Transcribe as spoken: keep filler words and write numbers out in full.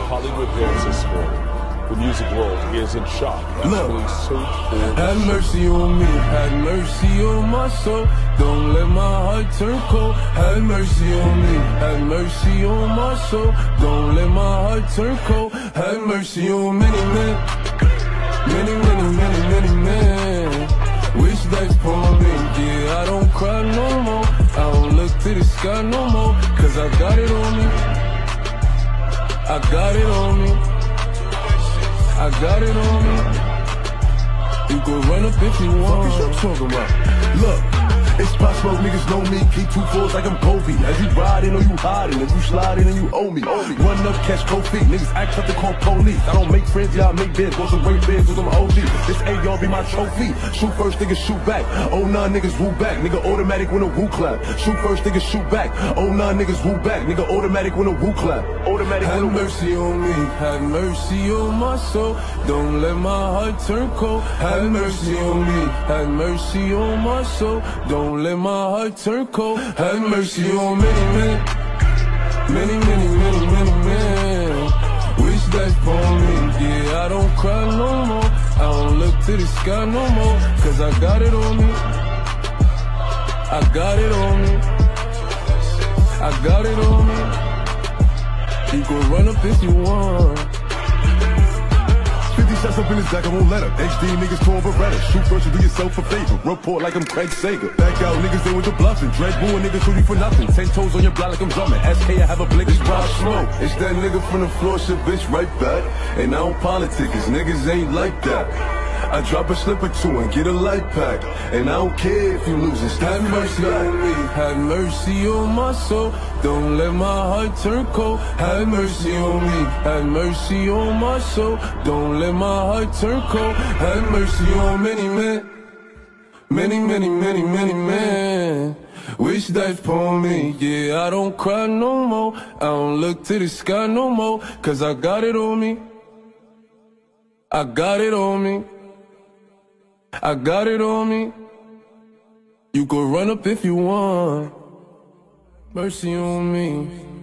Hollywood hits this morning. The music world is in shock. Look, so have mercy on me, have mercy on my soul. Don't let my heart turn cold. Have mercy on me, have mercy on my soul. Don't let my heart turn cold. Have mercy on many men, many, many, many, many men. Wish that's for me, yeah, I don't cry no more. I don't look to the sky no more, cause I got it on me. I got it on me. I got it on me. You can run up if you want. What you talking about? Look, it's possible niggas know me. Keep two fours like I'm Kobe. As you riding or you hiding, if you sliding and you owe me. Run up, catch cold feet. Niggas act up to call police. I don't make friends, y'all make bids. Want some great bids with them O G. This A R be my trophy. Shoot first, niggas shoot back. Oh nine niggas woo back. Nigga automatic when a woo clap. Shoot first, niggas shoot back. Oh nine niggas woo back. Nigga automatic when a woo clap. Automatic have when a woo. mercy on me. Have mercy on my soul. Don't let my heart turn cold. Have mercy on me. Have mercy on my soul. Don't let my heart turn cold. Have mercy on many men, many, many, many, many men. Wish that's for me, yeah, I don't cry no more. I don't look to the sky no more, cause I got it on me. I got it on me. I got it on me. You can run up if you want. fifty shots up in his back, I won't let her. H D niggas torn Beretta. Shoot first and do yourself a favor. Report like I'm Craig Sager. Back out niggas, they with the bluffing. Dread booing niggas who you for nothing. Ten toes on your block like I'm drumming. S K, I have a blick, it's brown smoke. It's that nigga from the floor, shit bitch right back. And I don't politic, cause niggas ain't like that. I drop a slip or two and get a light pack. And I don't care if you lose it. Have mercy on me, have mercy on my soul. Don't let my heart turn cold. Have mercy on me, have mercy on my soul. Don't let my heart turn cold. Have mercy on many men, many, many, many, many men. Wish that's for me, yeah, I don't cry no more. I don't look to the sky no more, cause I got it on me. I got it on me. I got it on me. You could run up if you want. Mercy on me.